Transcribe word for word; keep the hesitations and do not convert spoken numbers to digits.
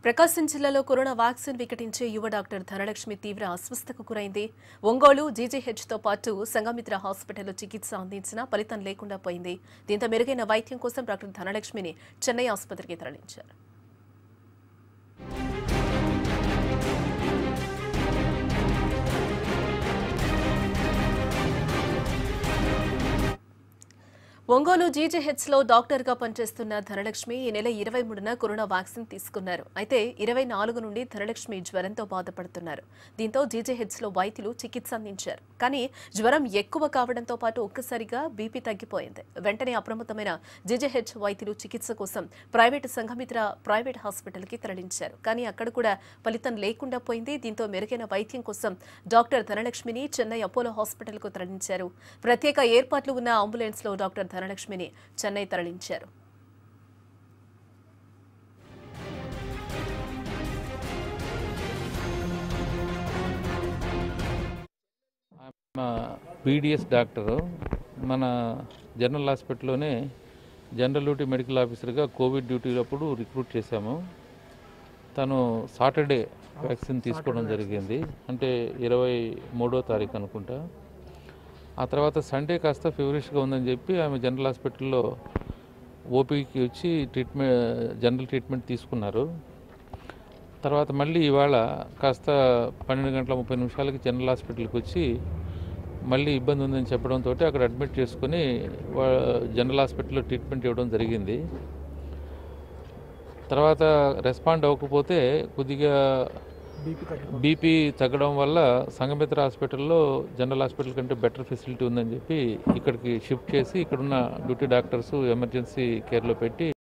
ప్రకాశం జిల్లాలో corona vaccine వికటించే యువ doctor Dhanalakshmi తీవ్ర అస్వస్థతకు గురైంది. ఒంగోలు జీజీహెచ్తో పాటు సంఘమిత్ర హాస్పిటల్లో చికిత్స అందించినా ఫలితం లేకుండా పోయింది. దీంతో మెరుగైన వైద్యం కోసం డాక్టర్ ధనలక్ష్మిని చెన్నై ఆసుపత్రికి తరలించారు. ఒంగోలు జీజీహెచ్లో డాక్టర్గా పనిచేస్తున్న ధనలక్ష్మి ఈ నెల ఇరవై మూడున కరోనా వ్యాక్సిన్ తీసుకున్నారు. అయితే ఇరవై నాలుగు నుండి ధనలక్ష్మి జ్వరంతో బాధపడుతున్నారు. దీంతో జీజీహెచ్లో వైద్యులు చికిత్స అందించారు. కానీ జ్వరం ఎక్కువ కావడంతో పాటు ఒక్కసారిగా బీపీ తగ్గిపోయింది. వెంటనే అప్రమత్తమైన జీజీహెచ్ వైద్యులు చికిత్స కోసం ప్రైవేటు సంఘమిత్ర ప్రైవేట్ హాస్పిటల్కి తరలించారు. కానీ అక్కడ కూడా ఫలితం లేకుండా పోయింది. దీంతో మెరుగైన వైద్యం కోసం డాక్టర్ ధనలక్ష్మిని చెన్నై అపోలో హాస్పిటల్కు తరలించారు. ప్రత్యేక ఏర్పాట్లు ఉన్న అంబులెన్స్లో డాక్టర్ ధనలక్ష్మిని చెన్నై తరలించారు. బీడీఎస్ డాక్టరు మన జనరల్ హాస్పిటల్లోనే జనరల్ డ్యూటీ మెడికల్ ఆఫీసర్గా కోవిడ్ డ్యూటీలప్పుడు రిక్రూట్ చేశాము. తను సాటర్డే వ్యాక్సిన్ తీసుకోవడం జరిగింది, అంటే ఇరవై మూడో తారీఖు అనుకుంటా. ఆ తర్వాత సండే కాస్త ఫీవరిష్గా ఉందని చెప్పి ఆమె జనరల్ హాస్పిటల్లో ఓపీకి వచ్చి ట్రీట్మెంట్ జనరల్ ట్రీట్మెంట్ తీసుకున్నారు. తర్వాత మళ్ళీ ఇవాళ కాస్త పన్నెండు గంటల ముప్పై నిమిషాలకి జనరల్ హాస్పిటల్కి వచ్చి మళ్ళీ ఇబ్బంది ఉందని చెప్పడంతో అక్కడ అడ్మిట్ చేసుకుని జనరల్ హాస్పిటల్లో ట్రీట్మెంట్ ఇవ్వడం జరిగింది. తర్వాత రెస్పాండ్ అవ్వకపోతే కొద్దిగా బీపీ తగ్గడం వల్ల సంఘమిత్ర హాస్పిటల్లో జనరల్ హాస్పిటల్ కంటే బెటర్ ఫెసిలిటీ ఉందని చెప్పి ఇక్కడికి షిఫ్ట్ చేసి ఇక్కడున్న డ్యూటీ డాక్టర్స్ ఎమర్జెన్సీ కేర్లో పెట్టి